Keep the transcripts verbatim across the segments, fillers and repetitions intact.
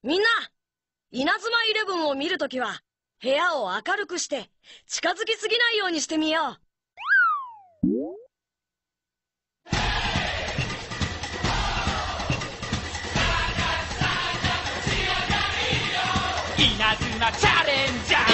みんな、稲妻イレブンを見るときは、部屋を明るくして、近づきすぎないようにしてみよう。 稲妻チャレンジャー、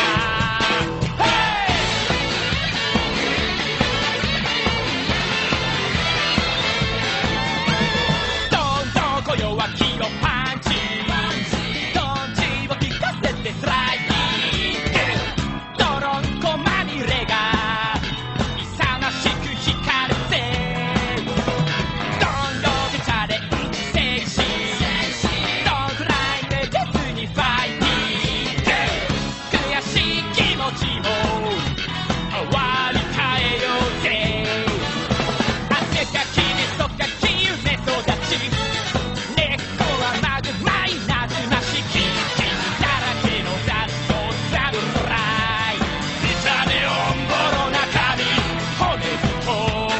どんどんこよはキロパンチ、ドンチを効かせてスライディング、ドロンコまみれが勇ましく光るぜ、どんどんでチャレンジ精神、どんくらいめげずにファイティング、気持ちも割り替えようぜ、汗かきねそかき夢育ち、根っこはまぐまいなずましきだらけの雑草サムライ、見た目オンボロ中身骨太、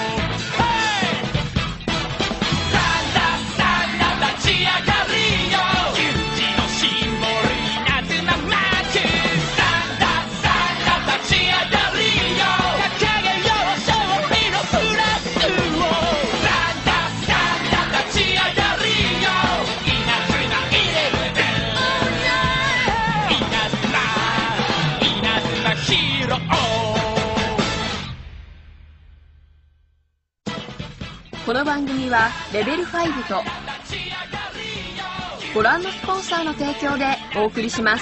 サンダサンダ立ち上がりよ、有事のシンボル稲妻マーク、立ち上がりよ、掲げよう勝利のフラッグを、サンダサンダ立ち上がりよ、稲妻イレブン、稲妻稲妻ヒーロー。 この番組はレベルファイブとご覧のスポンサーの提供でお送りします。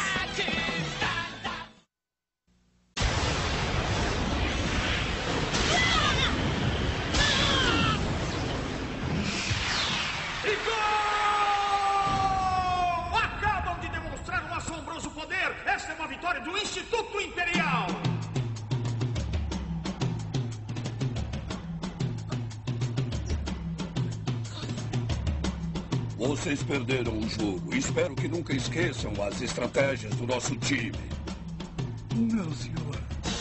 Vocês perderam o jogo. Espero que nunca esqueçam as estratégias do nosso time. Não, senhor.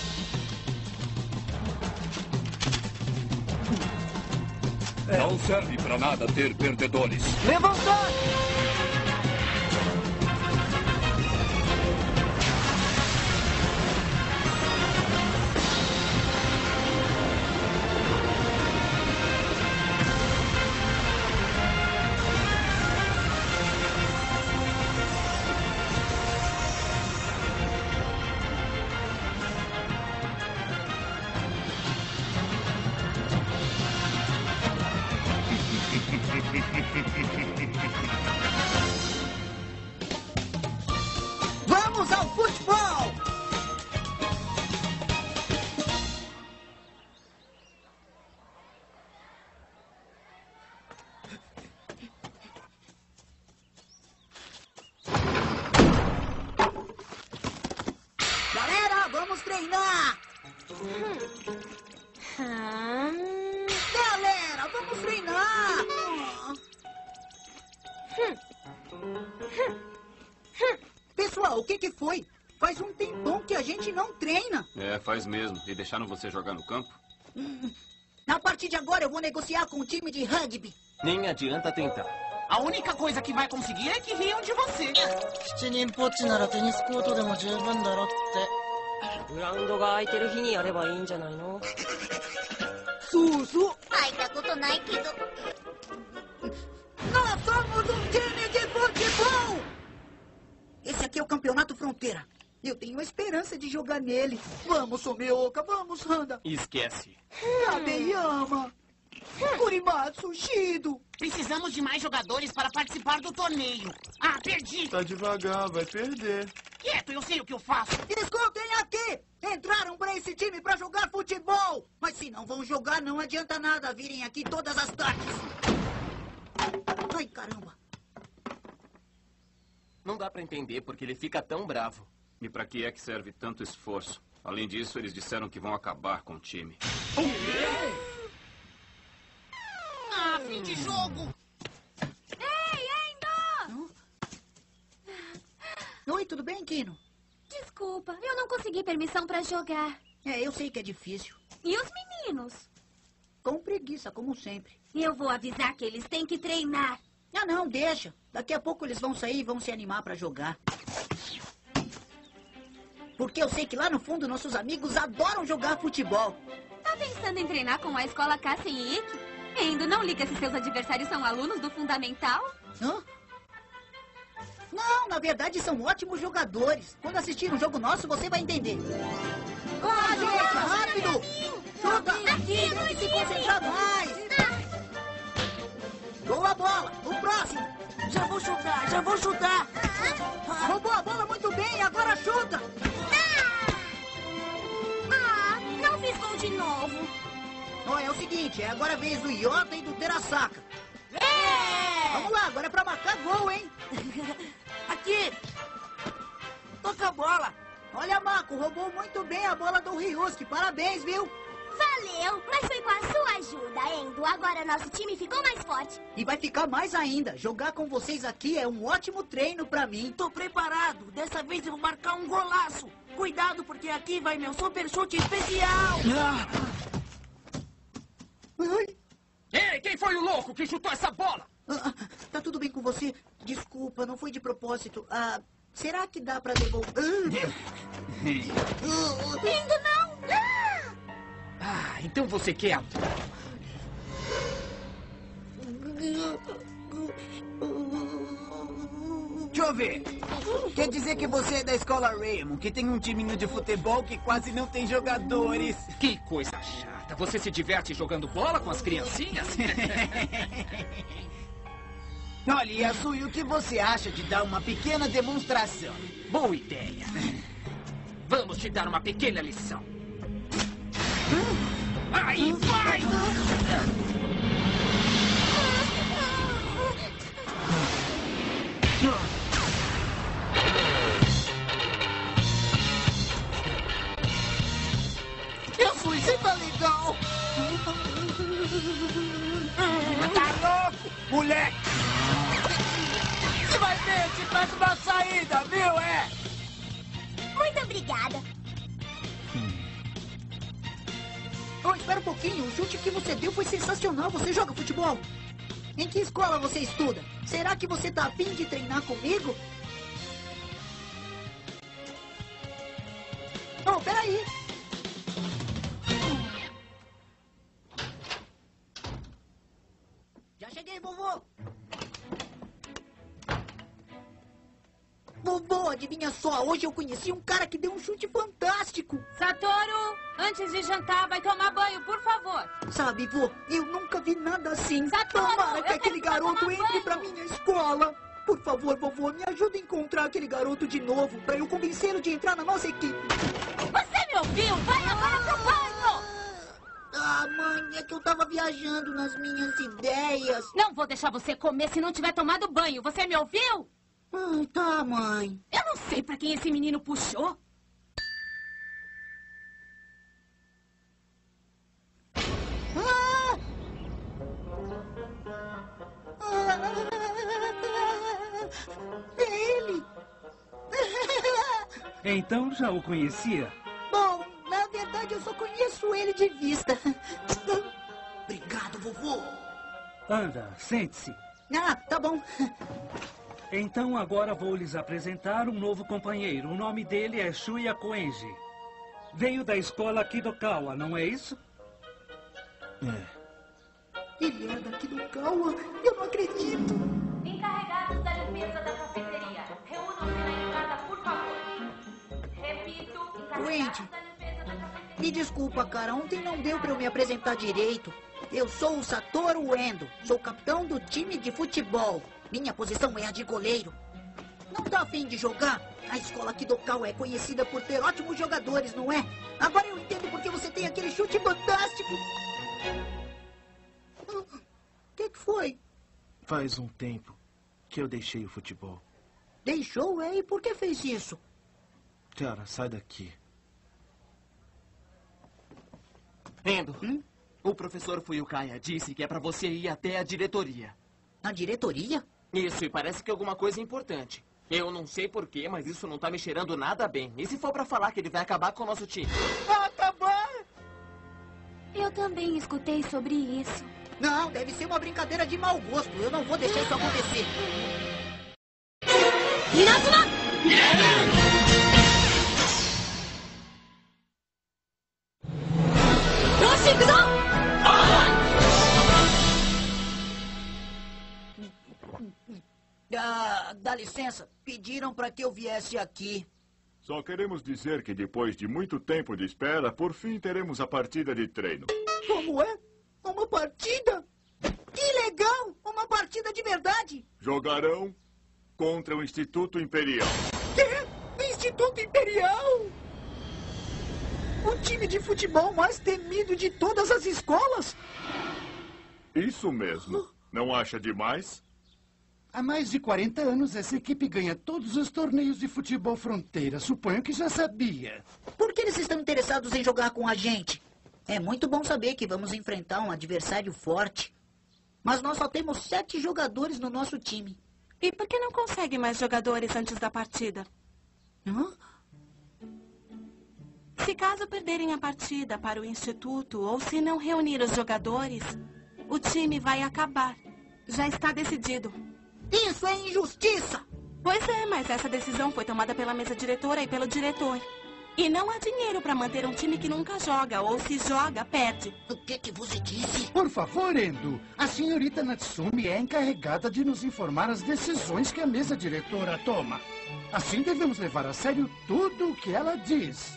Não serve pra nada ter perdedores. Levantar! Vamos ao futebol! Galera, vamos treinar! Hum. Galera, vamos treinar! Pessoal, o que que foi? Faz um tempão que a gente não treina. É, faz mesmo. E deixaram você jogar no campo? Hum, a partir de agora eu vou negociar com o time de rugby. Nem adianta tentar. A única coisa que vai conseguir é que riam de você. 七人ぽっちならテニスコートでも十分だろって。グラウンドが空いてる日にやればいいんじゃないの？ そうそう。 空いたことないけど。 Nós somos um time de futebol! Esse aqui é o Campeonato Fronteira. Eu tenho esperança de jogar nele. Vamos, Someoka, vamos, Randa. Esquece. Kabeyama. Kurimatsu, Shido. Precisamos de mais jogadores para participar do torneio. Ah, perdi. Tá devagar, vai perder. Quieto, eu sei o que eu faço. Escutem aqui. Entraram para esse time para jogar futebol. Mas se não vão jogar, não adianta nada virem aqui todas as tardes. Ai, caramba. Não dá pra entender porque ele fica tão bravo. E pra que é que serve tanto esforço? Além disso, eles disseram que vão acabar com o time. Ah, fim de jogo! Ei, Endo! Oi, tudo bem, Kino? Desculpa, eu não consegui permissão pra jogar. É, eu sei que é difícil. E os meninos? Com preguiça, como sempre. Eu vou avisar que eles têm que treinar. Ah, não, deixa. Daqui a pouco eles vão sair e vão se animar pra jogar. Porque eu sei que lá no fundo nossos amigos adoram jogar futebol. Tá pensando em treinar com a escola Cassem e Ike? Endo, não liga se seus adversários são alunos do Fundamental? Hã? Não, na verdade são ótimos jogadores. Quando assistir um jogo nosso, você vai entender. Corre, gente, rápido! Chuta! Tem que se concentrar mais! Boa bola! O próximo! Já vou chutar, já vou chutar! Roubou a bola muito bem, agora chuta! Ah, não fiz gol de novo. Ó, é o seguinte, é agora a vez do Iota e do Terasaka. É! Vamos lá, agora é pra marcar gol, hein? Aqui! Toca a bola! Olha, Mako, roubou muito bem a bola do Ryusuke. Parabéns, viu? Valeu, mas foi com a sua ajuda, Endo. Agora nosso time ficou mais forte. E vai ficar mais ainda. Jogar com vocês aqui é um ótimo treino pra mim. Tô preparado. Dessa vez eu vou marcar um golaço. Cuidado, porque aqui vai meu super chute especial. Ai. Ei, quem foi o louco que chutou essa bola? Ah, tá tudo bem com você? Desculpa, não foi de propósito. Ah, será que dá pra devolver? Endo, não! Ah, então você quer... Deixa eu ver. Quer dizer que você é da escola Raymond, que tem um timinho de futebol que quase não tem jogadores. Que coisa chata. Você se diverte jogando bola com as criancinhas? Olha, Yasui, o que você acha de dar uma pequena demonstração? Boa ideia. Vamos te dar uma pequena lição. Aí vai! Yasui, você tá legal? Tá louco, moleque? Você vai ver, te peço uma saída, viu, é? Muito obrigada. Oh, espera um pouquinho. O chute que você deu foi sensacional. Você joga futebol? Em que escola você estuda? Será que você tá afim de treinar comigo? Oh, peraí. Já cheguei, vovô. Vovô, adivinha só, hoje eu conheci um cara que deu um chute fantástico. Satoru, antes de jantar, vai tomar banho, por favor. Sabe, vô, eu nunca vi nada assim. Satoru, Tomara que eu aquele garoto entre banho. pra minha escola. Por favor, vovô, me ajuda a encontrar aquele garoto de novo, pra eu convencê-lo de entrar na nossa equipe. Você me ouviu? Vai agora pro banho! Ah, mãe, é que eu tava viajando nas minhas ideias. Não vou deixar você comer se não tiver tomado banho. Você me ouviu? Ai, tá, mãe. Eu não sei pra quem esse menino puxou. Ah! Ah! É ele! Então já o conhecia? Bom, na verdade eu só conheço ele de vista. Obrigado, vovô. Anda, sente-se. Ah, tá bom. Então agora vou lhes apresentar um novo companheiro. O nome dele é Shuya Koenji. Veio da escola Kidokawa, não é isso? É. Ele é daqui do Kawa? Eu não acredito. Encarregados da limpeza da cafeteria, reúnam-se na entrada, por favor. Repito, encarregados Wendy, da limpeza da cafeteria. me desculpa, cara. Ontem não deu pra eu me apresentar direito. Eu sou o Satoru Endo. Sou capitão do time de futebol. Minha posição é a de goleiro. Não tá afim de jogar? A escola Kidokawa é conhecida por ter ótimos jogadores, não é? Agora eu entendo porque você tem aquele chute fantástico. O que, que foi? Faz um tempo que eu deixei o futebol. Deixou, é? E por que fez isso? Cara, sai daqui. Endo, hum? O professor Fuyukaya disse que é pra você ir até a diretoria. Na diretoria? Isso, e parece que é alguma coisa importante. Eu não sei porquê, mas isso não tá me cheirando nada bem. E se for pra falar que ele vai acabar com o nosso time? Acabar? Eu também escutei sobre isso. Não, deve ser uma brincadeira de mau gosto. Eu não vou deixar isso acontecer. Inazuma! Ah, dá licença, pediram para que eu viesse aqui. Só queremos dizer que depois de muito tempo de espera, por fim teremos a partida de treino. Como é? Uma partida? Que legal! Uma partida de verdade! Jogarão contra o Instituto Imperial. Quê? Instituto Imperial? O time de futebol mais temido de todas as escolas? Isso mesmo. Não acha demais? Há mais de quarenta anos, essa equipe ganha todos os torneios de futebol fronteira. Suponho que já sabia. Por que eles estão interessados em jogar com a gente? É muito bom saber que vamos enfrentar um adversário forte. Mas nós só temos sete jogadores no nosso time. E por que não consegue mais jogadores antes da partida? Hã? Se caso perderem a partida para o Instituto, ou se não reunir os jogadores, o time vai acabar. Já está decidido. Isso é injustiça! Pois é, mas essa decisão foi tomada pela mesa diretora e pelo diretor. E não há dinheiro para manter um time que nunca joga, ou se joga, perde. O que que você disse? Por favor, Endo. A senhorita Natsumi é encarregada de nos informar as decisões que a mesa diretora toma. Assim devemos levar a sério tudo o que ela diz.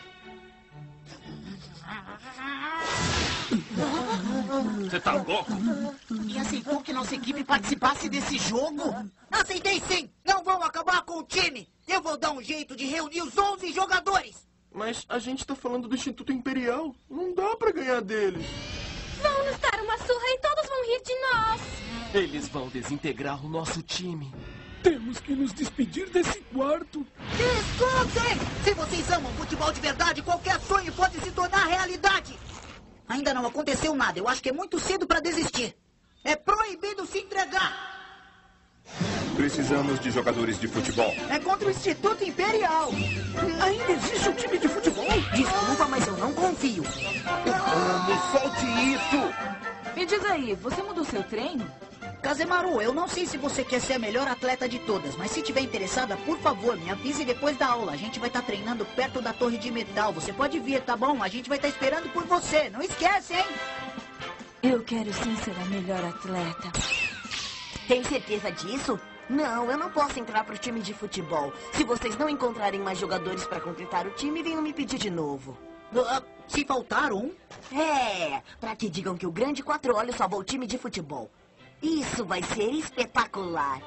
Você tá louco? E aceitou que nossa equipe participasse desse jogo? Aceitei sim! Não vão acabar com o time! Eu vou dar um jeito de reunir os onze jogadores! Mas a gente tá falando do Instituto Imperial. Não dá pra ganhar deles. Vão nos dar uma surra e todos vão rir de nós. Eles vão desintegrar o nosso time. Temos que nos despedir desse quarto. Escutem! Se vocês amam futebol de verdade, qualquer sonho pode se tornar realidade! Ainda não aconteceu nada. Eu acho que é muito cedo para desistir. É proibido se entregar. Precisamos de jogadores de futebol. É contra o Instituto Imperial. Ainda existe um time de futebol? Desculpa, mas eu não confio. Vamos, solte isso! Me diz aí, você mudou seu treino? Kazemaru, eu não sei se você quer ser a melhor atleta de todas, mas se tiver interessada, por favor, me avise depois da aula. A gente vai estar treinando perto da torre de metal. Você pode vir, tá bom? A gente vai estar esperando por você. Não esquece, hein? Eu quero sim ser a melhor atleta. Tem certeza disso? Não, eu não posso entrar pro time de futebol. Se vocês não encontrarem mais jogadores para completar o time, venham me pedir de novo. Uh, se faltar um? É, para que digam que o Grande Quatro Olhos salvou o time de futebol. Isso vai ser espetacular.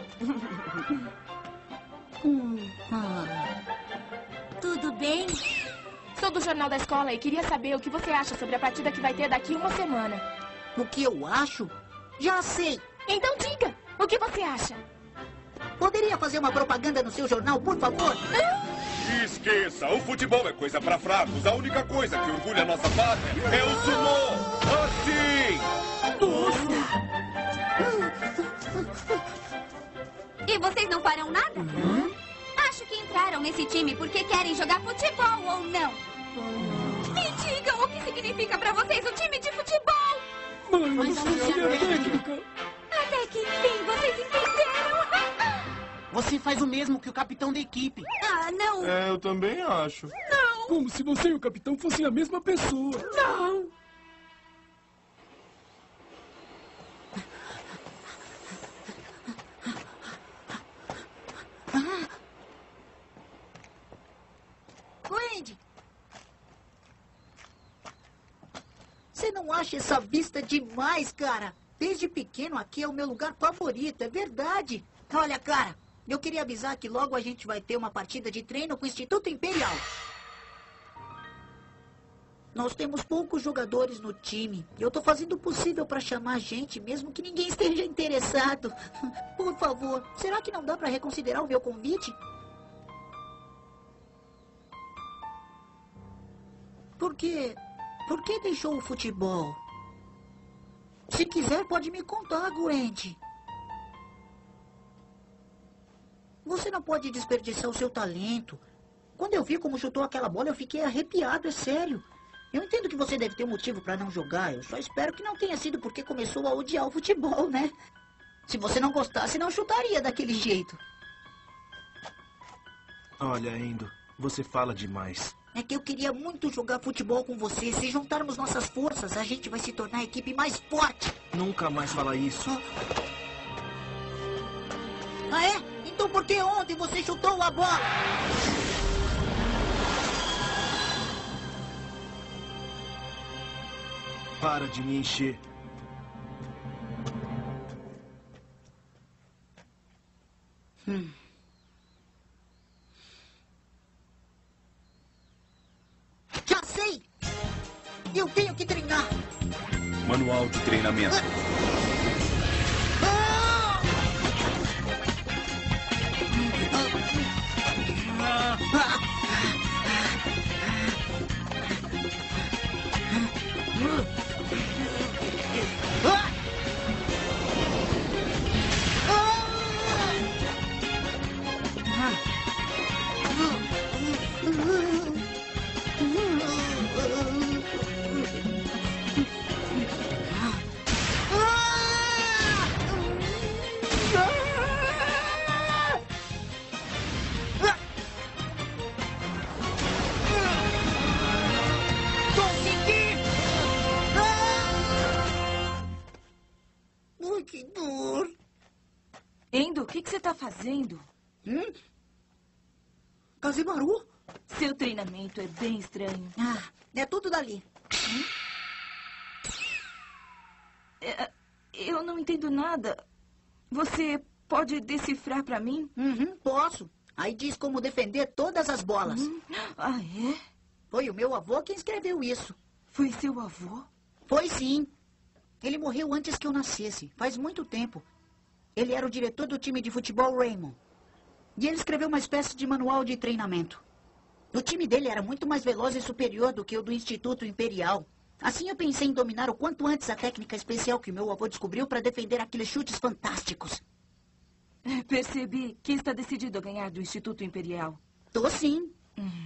hum, ah. Tudo bem? Sou do Jornal da Escola e queria saber o que você acha sobre a partida que vai ter daqui uma semana. O que eu acho? Já sei. Então diga, o que você acha? Poderia fazer uma propaganda no seu jornal, por favor? Esqueça, o futebol é coisa pra fracos. A única coisa que orgulha a nossa pátria é o sumô. Assim! Nossa! E vocês não farão nada? Hum? Acho que entraram nesse time porque querem jogar futebol ou não. Hum. Me digam o que significa pra vocês o time de futebol. Mas, é técnica. Até que enfim vocês entenderam. Você faz o mesmo que o capitão da equipe. Ah, não. É, eu também acho. Não. Como se você e o capitão fossem a mesma pessoa. Não. Wendy! Você não acha essa vista demais, cara? Desde pequeno aqui é o meu lugar favorito, é verdade. Olha, cara, eu queria avisar que logo a gente vai ter uma partida de treino com o Instituto Imperial. Nós temos poucos jogadores no time. Eu tô fazendo o possível para chamar gente, mesmo que ninguém esteja interessado. Por favor, será que não dá para reconsiderar o meu convite? Por quê? Por que deixou o futebol? Se quiser, pode me contar, Gwendy. Você não pode desperdiçar o seu talento. Quando eu vi como chutou aquela bola, eu fiquei arrepiado, é sério. Eu entendo que você deve ter um motivo pra não jogar. Eu só espero que não tenha sido porque começou a odiar o futebol, né? Se você não gostasse, não chutaria daquele jeito. Olha, Endo, você fala demais. É que eu queria muito jogar futebol com você. Se juntarmos nossas forças, a gente vai se tornar a equipe mais forte. Nunca mais fala isso. Ah, é? Então por que ontem você chutou a bola? Para de me encher. Hum. Já sei! Eu tenho que treinar. Manual de treinamento. Que dor! Endo, o que, que você está fazendo? Hum? Kazemaru? Seu treinamento é bem estranho. Ah, é tudo dali. Hum? É, eu não entendo nada. Você pode decifrar para mim? Uhum, posso. Aí diz como defender todas as bolas. Hum? Ah, é? Foi o meu avô quem escreveu isso. Foi seu avô? Foi sim. Ele morreu antes que eu nascesse, faz muito tempo. Ele era o diretor do time de futebol Raymond. E ele escreveu uma espécie de manual de treinamento. O time dele era muito mais veloz e superior do que o do Instituto Imperial. Assim eu pensei em dominar o quanto antes a técnica especial que meu avô descobriu para defender aqueles chutes fantásticos. Percebi que está decidido a ganhar do Instituto Imperial. Tô sim. Hum.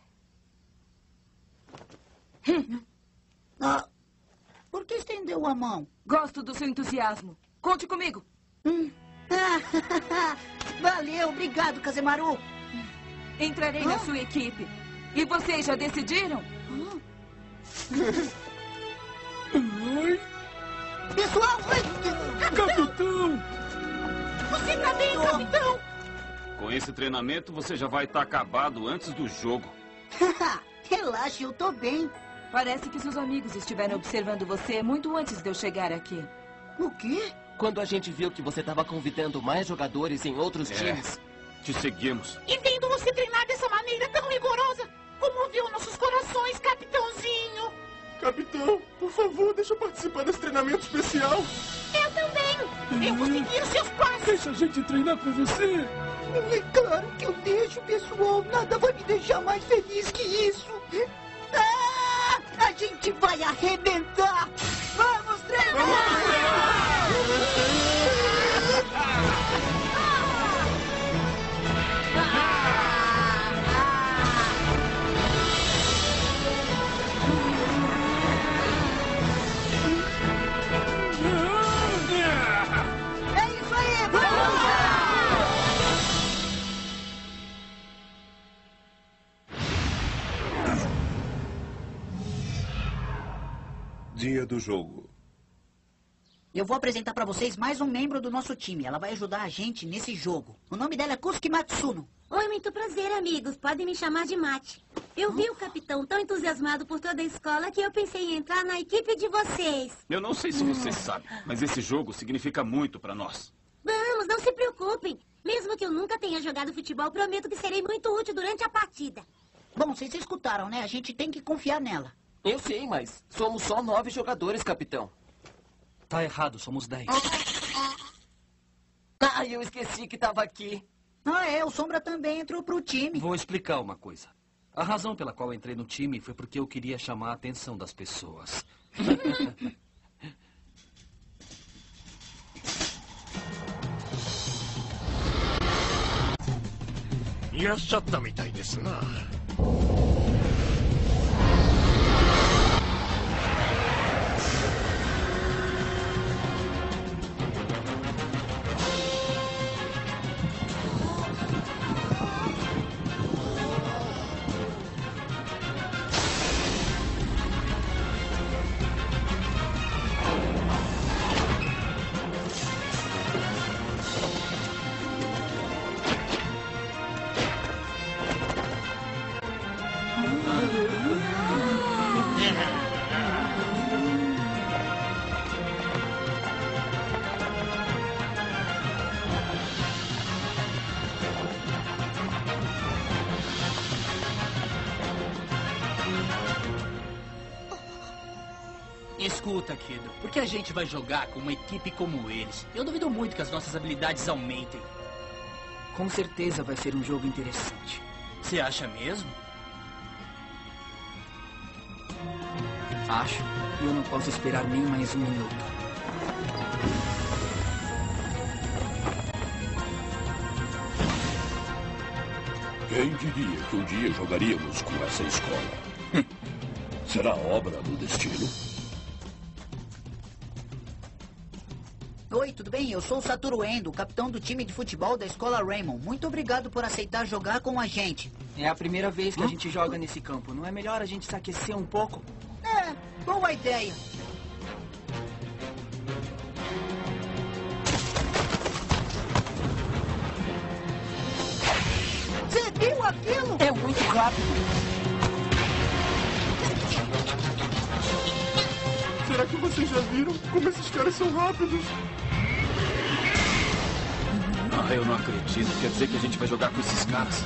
Ah... Por que estendeu a mão? Gosto do seu entusiasmo. Conte comigo. Hum. Valeu, obrigado, Kazemaru. Entrarei ah? na sua equipe. E vocês já decidiram? Ah. Pessoal! Capitão! Você tá bem, capitão? Com esse treinamento, você já vai estar acabado antes do jogo. Relaxe, eu tô bem. Parece que seus amigos estiveram observando você muito antes de eu chegar aqui. O quê? Quando a gente viu que você estava convidando mais jogadores em outros é, times. Te seguimos. E vendo você treinar dessa maneira tão rigorosa, comoveu nossos corações, capitãozinho. Capitão, por favor, deixa eu participar desse treinamento especial. Eu também. Eu vou seguir os seus passos. Deixa a gente treinar com você. É claro que eu deixo, pessoal. Nada vai me deixar mais feliz que isso. Ah, a gente vai arrebentar! Vamos treinar! É isso aí, vamos! Dia do jogo. Eu vou apresentar pra vocês mais um membro do nosso time. Ela vai ajudar a gente nesse jogo. O nome dela é Kusuki Matsuno. Oi, muito prazer, amigos. Podem me chamar de Mate. Eu vi o capitão tão entusiasmado por toda a escola que eu pensei em entrar na equipe de vocês. Eu não sei se vocês sabem, mas esse jogo significa muito pra nós. Vamos, não se preocupem. Mesmo que eu nunca tenha jogado futebol, prometo que serei muito útil durante a partida. Bom, vocês escutaram, né? A gente tem que confiar nela. Eu sei, mas somos só nove jogadores, capitão. Tá errado, somos dez. Ah, eu esqueci que tava aqui. Ah, é, o Sombra também entrou pro time. Vou explicar uma coisa. A razão pela qual entrei no time foi porque eu queria chamar a atenção das pessoas. いらっしゃったみたいですな。 Escuta, Kid, por que a gente vai jogar com uma equipe como eles? Eu duvido muito que as nossas habilidades aumentem. Com certeza vai ser um jogo interessante. Você acha mesmo? Acho. E eu não posso esperar nem mais um minuto. Quem diria que um dia jogaríamos com essa escola? Hum. Será obra do destino? Oi, tudo bem? Eu sou o Satoru Endo, capitão do time de futebol da escola Raymond. Muito obrigado por aceitar jogar com a gente. É a primeira vez que a gente joga nesse campo. Não é melhor a gente se aquecer um pouco? É, boa ideia. Você viu aquilo? É muito rápido. Será que vocês já viram como esses caras são rápidos? Ah, eu não acredito. Quer dizer que a gente vai jogar com esses caras?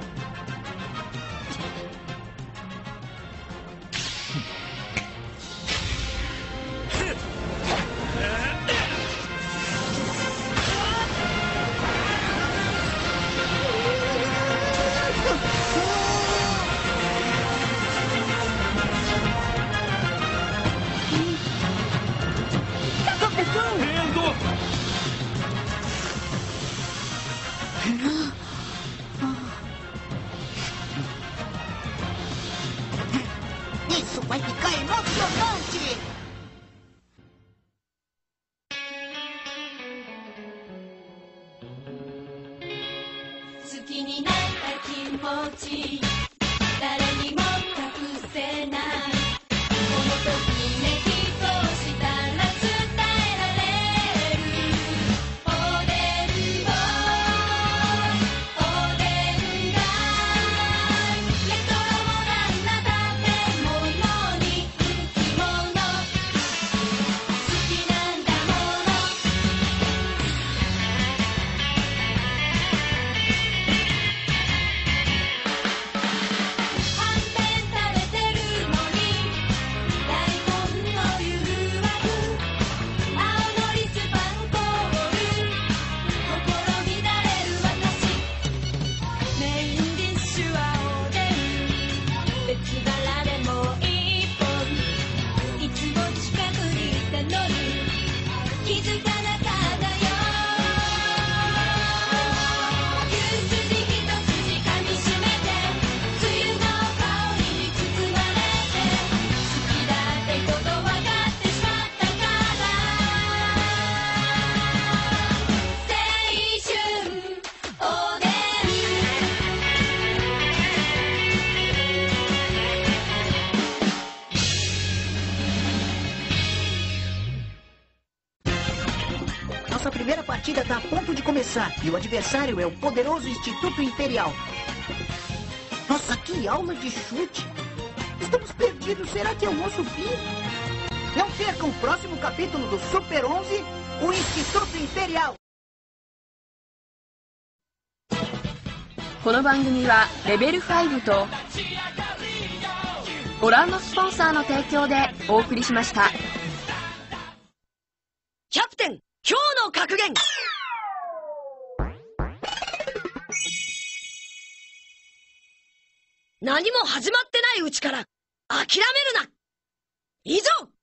Isso vai ficar emocionante! Nossa primeira partida está a ponto de começar e o adversário é o poderoso Instituto Imperial. Nossa, que aula de chute! Estamos perdidos, será que é o nosso fim? Não percam o próximo capítulo do Super onze, o Instituto Imperial! この番組はレベルファイブとご覧のスポンサーの提供でお送りしました。 キャプテン、今日の格言。何も始まってないうちから諦めるな。以上。